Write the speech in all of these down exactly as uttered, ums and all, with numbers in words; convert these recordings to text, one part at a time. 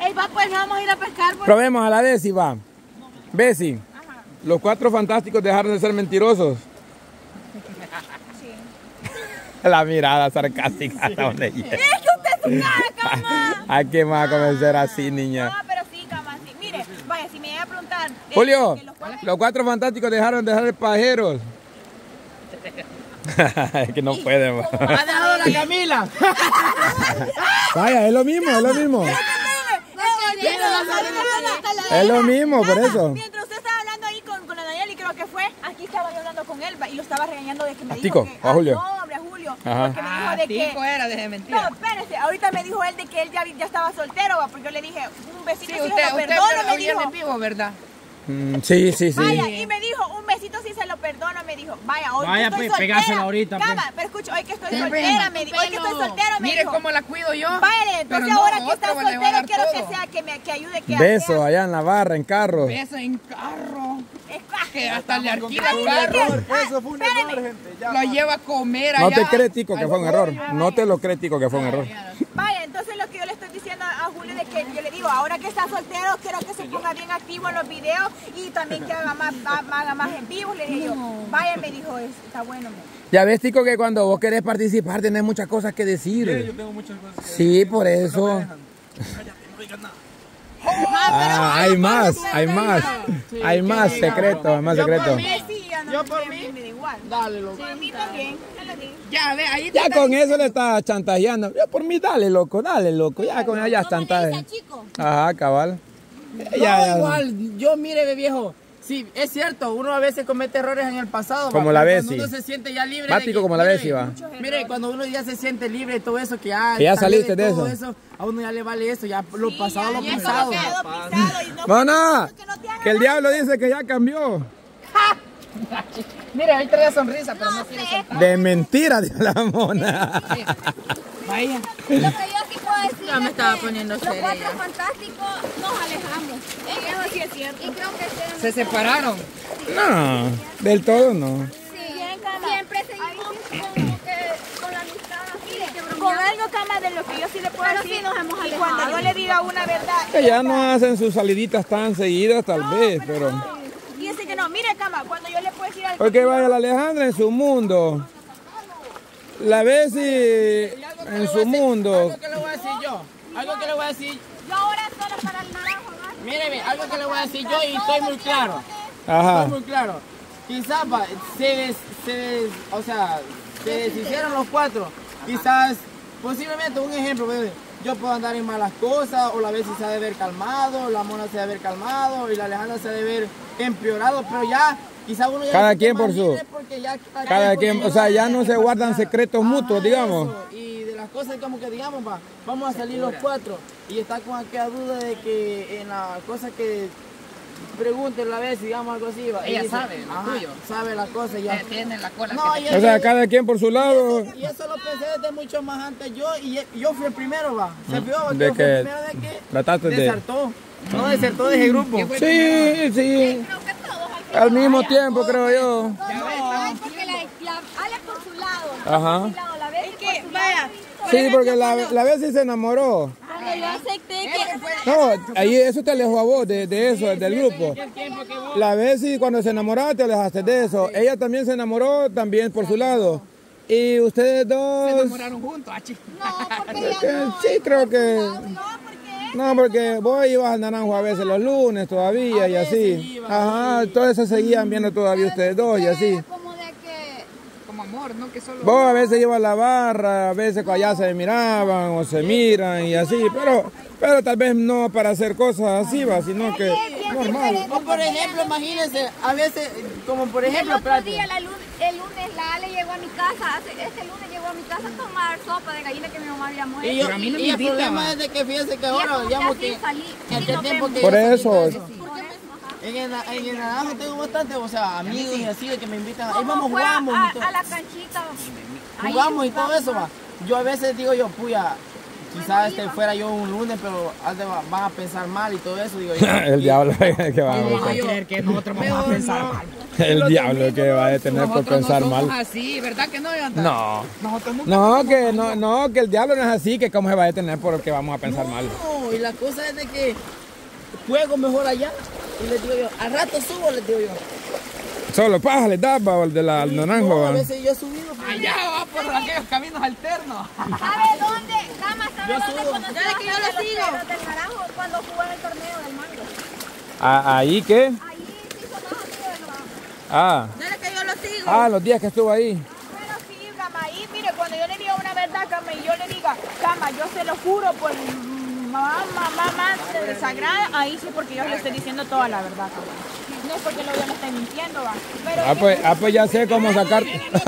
Ey, va, pues vamos a ir a pescar. Pues. Probemos a la Bessie, va. Bessie, los cuatro fantásticos dejaron de ser mentirosos. Sí. La mirada sarcástica. Sí. ¿Dónde es que usted es cara, cama. ¿A qué me va a convencer así, niña? No, pero sí, cama, sí. Mire, vaya, si me iba a preguntar... Julio, eh, los, cuatro... los cuatro fantásticos dejaron de ser pajeros. Es que no pueden. Ha dejado la Camila. Vaya, es lo mismo, es lo mismo. Es lo mismo, por eso. Mientras usted estaba hablando ahí con, con la Daniel y creo que fue, aquí estaba yo hablando con él y lo estaba regañando de que me ¿A dijo Tico? que... ¿A Julio? No, hombre, a Julio. Ajá. Porque me dijo de ah, que... Tico era, deje de mentir. No, espérese, ahorita me dijo él de que él ya, ya estaba soltero, porque yo le dije, un besito sí, si usted, se lo usted perdono, me dijo. dijo. Vivo, ¿verdad? Mm, sí, sí, sí. Vaya, y me dijo, un besito si se lo perdono, me dijo. Vaya, hoy Vaya, que estoy pues, soltera. pegásela ahorita, pues. Cama, pero escucha, hoy que estoy Qué soltera, pena, me dijo. qué Hoy que estoy pena. soltera, me Mire dijo. cómo la cuido yo. Vaya, entonces no, ahora que estás otro le va a soltero, dar quiero todo. que sea, que me que ayude, que Besos sea- allá en la barra, en carro. Beso en carro. Es- Que hasta le alquila Ay, carro. Eso fue un espérame. error, gente. Ya Lo lleva a comer allá. No te crees, Tico, que Ay, fue un error. ay, No te lo crees, Tico, que fue un error. Vaya, entonces lo que yo le estoy diciendo a Julio de que yo le digo, ahora que está soltero, quiero que se ponga bien activo en los videos y también que haga más, haga más en vivo, le dije yo. Vaya, me dijo, está bueno. Me. Ya ves, Tico, que cuando vos querés participar tenés muchas cosas que decir. Sí, yo tengo muchas cosas que Sí, por eso. Ah, hay más, hay más. Hay más secretos, hay más Yo por secretos. mí, Sí, ya no Yo me- por a mí. me da igual. Dale, loco. Por mí también, ya lo dije. Ya, ve, ahí Ya te- con eso le está chantajeando. Ya por mí, dale, loco, dale, loco. Ya con ella ¿Cómo le chantaje. dice, chico? Ajá, cabal. No, Ya, ya. igual, yo mire, ve, viejo. Sí, es cierto, uno a veces comete errores en el pasado. Como va, la pero Bessie. Cuando uno se siente ya libre. Va, de Tico, que- como la mire, Bessie, va. Mire, cuando uno ya se siente libre de todo eso, que ya, Que ya sale saliste de todo eso. a uno ya le vale eso, ya lo Sí, pasado, ya, lo ya eso pisado. quedó pisado y no- Mona, que no te haga que el nada. diablo dice que ya cambió. Mire, ahí traía sonrisa, pero no, No quiere sé. soltar. De mentira, dijo la mona. Vaya. Lo que yo sí puedo decir Ya me es estaba que poniendo los seria cuatro ya. fantásticos nos alejamos. Eso sí es cierto. Y creo que Se separaron. No, del todo no. siempre seguimos como que con la amistad así. Con algo, cama, de lo que yo sí le puedo Pero decir. sí nos hemos y cuando alejado. yo le diga una verdad. Que ya no hacen sus saliditas tan seguidas, tal vez, pero... Fíjese que no, mire, cama, cuando yo le puedo decir algo. Porque vaya la Alejandra en su mundo. La Bessie en su mundo. Algo que le voy a decir yo. Algo que le voy a decir. Yo ahora solo para el naranjo, ¿no? Míreme, algo que le voy a decir yo y estoy muy claro. Ajá. Estoy muy claro. Quizás va, se, des, se des- o sea, se deshicieron los cuatro. Quizás, posiblemente, un ejemplo, bebé, yo puedo andar en malas cosas, o la Bessie se ha de ver calmado, la Mona se ha de ver calmado, y la Alejandra se ha de ver empeorado, pero ya, quizás uno ya Cada se siente quien por más su- libre porque ya Cada por quien, su o sea, ya lado. no se guardan secretos mutuos, Ah, digamos. eso. Y de las cosas como que digamos, va, vamos a salir los cuatro. Y está con aquella duda de que en las cosas que pregunten la vez, digamos algo así. Va, y Ella dice, sabe lo ajá, tuyo. sabe las cosas ya. Tiene la cola No, que y te... O sea, eso- cada quien por su lado. y eso lo pensé desde mucho más antes yo y y yo fui el primero, va. Se fijó, va, que De yo fui el que primero de que trataste de... desertó. No desertó de ese grupo. Sí, sí. Creo que todos al Al mismo tiempo, creo yo. Ay, porque la, la Ale por su lado. Ajá. Por su lado, la Bessie por su lado. Sí, porque la, la Bessie se enamoró. Cuando yo acepté que... No, ahí eso te alejó a vos de, de eso, del grupo. La Bessie cuando se enamoraba te alejaste de eso. Ella también se enamoró, también por su lado. Y ustedes dos... Se enamoraron juntos, achi. No, porque ya Eh, no. Sí, creo que... No, porque... No, porque vos ibas al naranjo a veces los lunes todavía y así. Ajá, todos se seguían viendo todavía ustedes dos y así. Como de que... Como amor, ¿no? Que solo... Vos a veces ibas a la barra, a veces allá se miraban o se miran y así, pero pero tal vez no para hacer cosas así, va, sino que normal. O por ejemplo, imagínense, a veces, como por ejemplo, El otro espérate. día, la lu- el lunes, la Ale llegó a mi casa, hace- este lunes llegó a mi casa a tomar sopa de gallina que mi mamá había muerto. Y, yo, Pero a mí no y me el invita, problema va. es de que fíjense que Y es ahora, como que digamos así que salí, en sí aquel nos tiempo vemos. que Por yo salí eso. de eso, Por eso. en el, en el naranjo tengo bastante, o sea, amigos y así de que me invitan, ahí ¿Cómo vamos, fue a, jugamos y todo. a la canchita? Ahí Jugamos y todo eso, va. Yo a veces digo yo, puya, quizás este fuera yo un lunes, pero has de- van a pensar mal y todo eso, digo yo. El diablo que va a No van a pensar. creer que nosotros vamos a Mejor pensar no. mal. El diablo que va a tener por Nosotros pensar no somos mal. así, ¿verdad que no, Jonathan? No. Nosotros nunca No, somos que así. no, no, que el diablo no es así, que cómo se va a detener porque vamos a pensar mal. No, y la cosa es de que juego mejor allá. Y les digo yo, al rato subo, les digo yo. Solo paja le da pa, el de la al naranjo. No, a va. veces yo he subido. pero- Allá va por aquellos caminos alternos. ¿Sabe dónde? Dama, ¿sabe Yo dónde subo. conoció Dale, que yo a lo los sigo. perros del naranjo cuando jugó en el torneo del mango? Ah, ¿ahí qué? Ahí sí son más amigos del naranjo. Ah, Dale que yo lo sigo. ah, los días que estuvo ahí. Pero sí, Gama, ahí, mire, cuando yo le diga una verdad, Gama, y yo le diga, Gama, yo se lo juro por mamá, mamá, madre sagrada, ahí sí, porque yo le estoy diciendo toda la verdad, Gama. No es porque lo yo le estoy mintiendo, va. Pero Ah, pues, ah, pues ya sé cómo sacar.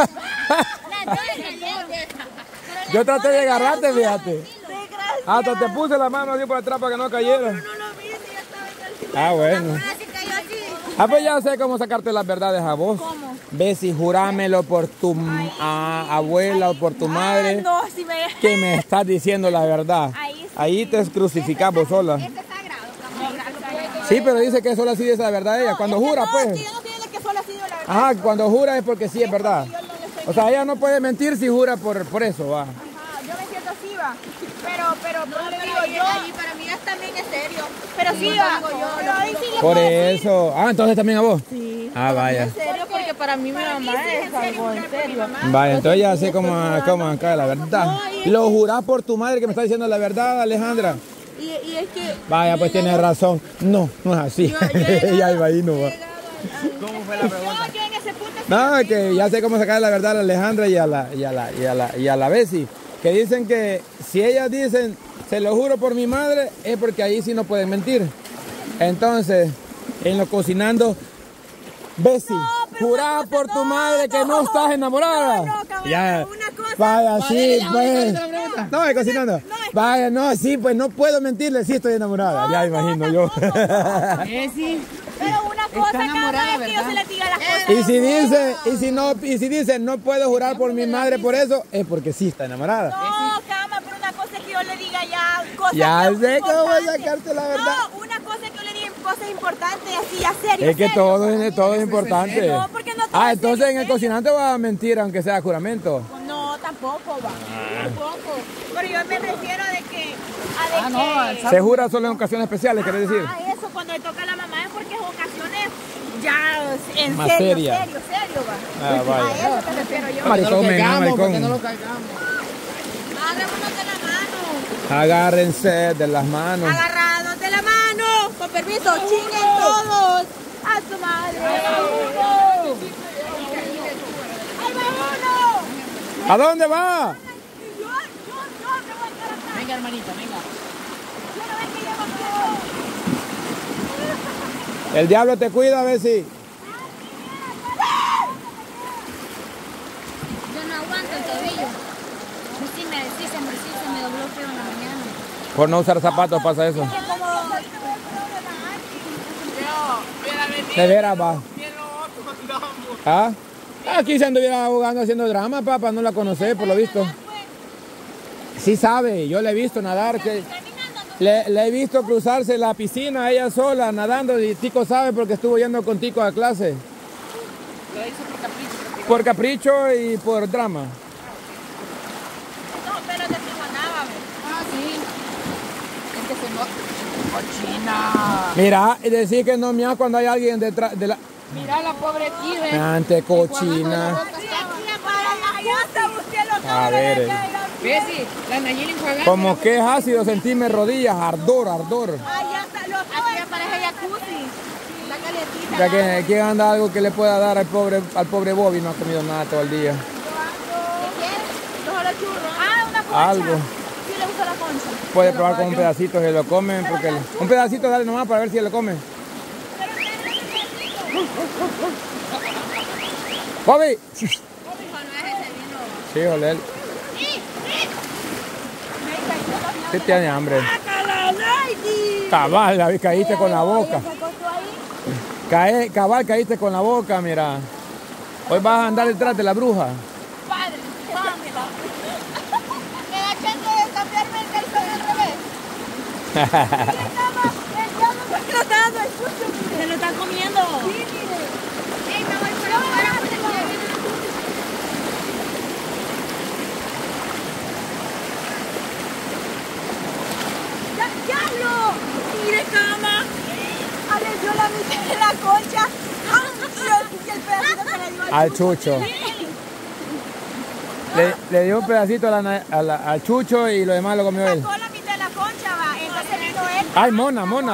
Yo traté de agarrarte, fíjate. Hasta te puse la mano así por atrás para que no cayera. no lo vi, si ya estaba en el Ah, bueno. Así cayó así. Ah, pues ya sé cómo sacarte las verdades a vos. ¿Cómo? Ve si jurámelo por tu ah, abuela o por tu madre Ah, no, si me... que me estás diciendo la verdad. Ahí sí. Ahí te crucificas vos sola. Este es sagrado, Cama. Sí, pero dice que solo así dice la verdad ella. Cuando Es que jura, no, pues. es que yo no tiene que solo ha sido la verdad. Ajá, cuando jura es porque sí es verdad. Yo no le estoy O sea, ella no puede mentir si jura por, por eso, va. Ajá, yo me siento así, va. Pero, pero, no, le digo yo. Ahí para mí es también es serio. Pero sí, va. Pero ahí sí le Por puedo decir. eso. Ah, entonces también a vos. Sí. Ah, vaya. En serio, porque para mí mi mamá es algo en serio. Vaya, entonces ya sé cómo, cómo acá la verdad. Lo jurás por tu madre que me está diciendo la verdad, Alejandra. Y, y es que... Vaya, pues tienes razón. No, no es así. Ya iba ahí, no va. ¿Cómo fue la pregunta? No, yo en ese punto... sí No, me que ya sé cómo sacar la verdad a Alejandra y a la, y a la, y a la, y a la Bessie. Que dicen que si ellas dicen, se lo juro por mi madre, es porque ahí sí no pueden mentir. Entonces, en lo cocinando, Bessie, jurá por tu madre que no estás enamorada. No, no, cabrón, Ya, una cosa- vaya, sí, pues. la pregunta. No, es cocinando. Vaya, no, sí, pues no puedo mentirle, sí estoy enamorada. Ya imagino yo. Eh, sí. Pero una cosa, Cama, enamorada, es que yo ¿verdad? se le diga las cosas. Y si dice, y si no, y si dice no puedo jurar por mi madre por eso, es porque sí está enamorada. No, Cama, pero una cosa es que yo le diga ya cosas Ya que- sé cómo voy a importantes. sacarte la verdad. No, una cosa es que yo le diga cosas importantes, así ya serio. Es que serio. todo es, todo es importante. No, porque no todo Ah, es entonces serio, en el serio. cocinante va a mentir aunque sea juramento. No, tampoco va. Tampoco. Pero yo me refiero a de que... A de Ah, no, que... Se jura solo en ocasiones especiales, ¿quieres decir? Ah, eso, cuando le toca a la mamá es porque es ocasiones ya en Más serio, seria. serio, serio, va. Ah, vaya. A eso me refiero yo. Maricón, venga, Caigamos, maricón. porque no lo caigamos. Agarrémonos de la mano. Agárrense de las manos. Agarrados de la mano. Con permiso, chinguen todos. A su madre. ¡Ahí va uno! ¡Ahí va uno! ¿A dónde va? Yo, yo, yo me voy a quedar acá. Venga, hermanita, venga. Yo no ven que llevo todo. El diablo te cuida, a ver si. Yo no aguanto el tobillo. Sí, me, sí, se me, sí, se me dobló feo en la mañana. Por no usar zapatos pasa eso. Que como... De veras va. ¿Ah? Aquí se anduviera jugando haciendo drama, papá, no la conoce por lo visto. Sí sabe, yo le he visto nadar, que le, le he visto cruzarse la piscina ella sola nadando y Tico sabe porque estuvo yendo con Tico a clase. Lo hizo por capricho. Por capricho y por drama. No, pero de Tijuana, Ah, sí. Es que se nota. Cochina. Mira, y decir que no mía cuando hay alguien detrás de la... Mira la pobre Tive. Ante cochina. allá está usted lo A ver, eh. Bessie, la Nayeli enjuagando. Como que es ácido sentirme rodillas, ardor, ardor. Allá está, lo aquí aparece jacuzzi. La calentita. Ya que ¿quién anda algo que le pueda dar al pobre, al pobre Bobby? No ha comido nada todo el día. Los churros. Ah, una concha. Algo. Sí le gusta la concha. Puede probar con un pedacito si lo comen, porque un pedacito dale nomás para ver si lo come. Bobby. Sí, ole. Sí tiene hambre. Cabal, la caíste con la boca. Cae, cabal, caíste con la boca, mira. Hoy vas a andar detrás de la bruja. Padre, sámela. Me da chance de cambiarme el calzón Se lo está dando el chucho, mire. Se lo está comiendo. Sí, mire. Ey, me voy por afuera porque ya viene el ¡Ya, diablo! Mire, cama. Ale dio la mitad de la concha. Y el pedacito que le dio al, Al chucho. Le, le dio un pedacito a la na- a la- al chucho y lo demás lo comió él. Sacó la mitad de la concha, va. Entonces vino él. Ay, mona, mona.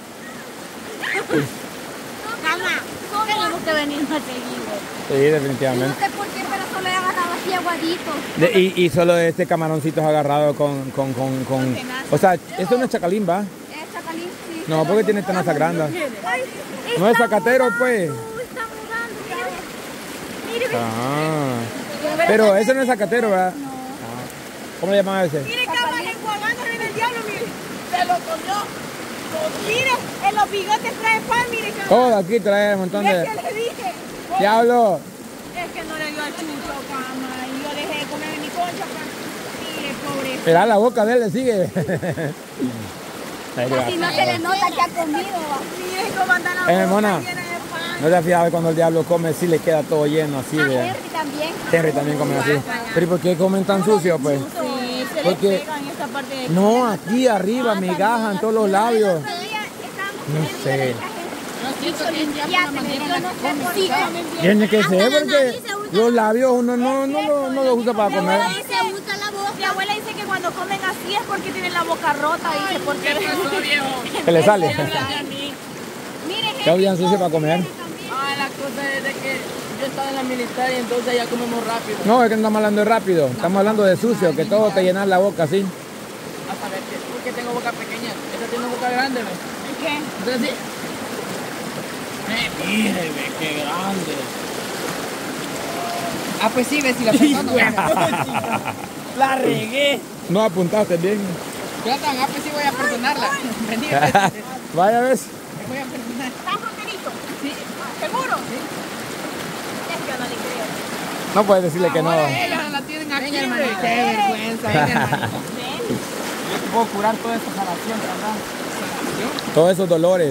Cama, tenemos que venir más seguido. Sí, No definitivamente. sé por qué, pero solo he agarrado así aguadito. De- y, y solo este camaroncito es agarrado con, con, con, con... O sea, esto no es chacalín, ¿va? Es chacalín, sí. No, porque tiene tenaza grande. Ay, No es está zacatero, mudando, pues. Está mudando, mire. Mire, ve. Ah. Pero ese no es zacatero, ¿verdad? Ah. ¿Cómo le llaman a ese? Mire, cama, enjuagándole en el diablo, mire. Se lo comió. Mire, en los bigotes trae pan, mire, cama. Todo aquí trae un montón ¿Ves de... que le dije? ¡Diablo! Es que no le dio al chucho, cama. Y yo dejé de comer mi concha, cama. Mire, pobre. Mira, la boca de él le sigue. Ahí va. Casi no se le nota que ha comido. va. Mire cómo anda la Eh, boca mona. llena de pan. ¿No te has fijado cuando el diablo come, sí le queda todo lleno así? A De... Henry también. Henry también come así. ¿Pero ¿y por qué comen tan sucio, pues? Sí, se Porque- le pega en esta parte de... No, aquí arriba, migajas en todos los labios. Todavía estábamos No comiendo sé. de esta gente. Ya, pero yo no sé por qué. Tiene que ser porque los labios uno no, no, lo- no los usa para comer. Se usa la boca. Mi abuela dice que cuando comen así es porque tienen la boca rota, dice, porque... Que le sale. Mire, ¿Qué habían sucio para comer? Ah, la cosa es de que yo estaba en la militar y entonces ya comemos rápido. No, es que no estamos hablando de rápido. Estamos hablando de sucio, que todo te llena la boca así. A saber que porque tengo boca pequeña. Esta tiene boca grande, ¿ves? ¿Qué? Entonces sí. Eh, mire, ve, qué grande. Ah, pues sí, ve, si la persona. La regué. No apuntaste bien. Jonathan, ah, pues sí voy a perdonarla. Vení, Vaya ves. me voy a perdonar. ¿Estás solterito? Sí. ¿Seguro? Sí. Es que yo no le creo. No puedes decirle que no. Ahora ellas la tienen aquí. Venga, hermano, qué vergüenza. Venga, hermano. Yo te puedo curar toda esta sanación, ¿verdad? ¿Sanación? Todos esos dolores.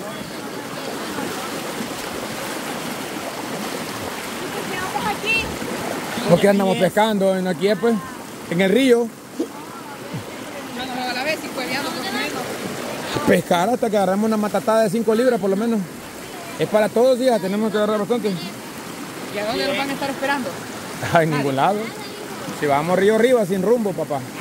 Quedamos aquí. ¿Por qué andamos pescando en aquí, pues? En el río. Bueno, a la vez y cueleando con menos. Pescar hasta que agarramos una matatada de cinco libras por lo menos. Es para todos los días, tenemos que agarrar bastante. ¿Y a dónde los van a estar esperando? A ningún lado. Si vamos río arriba, sin rumbo, papá.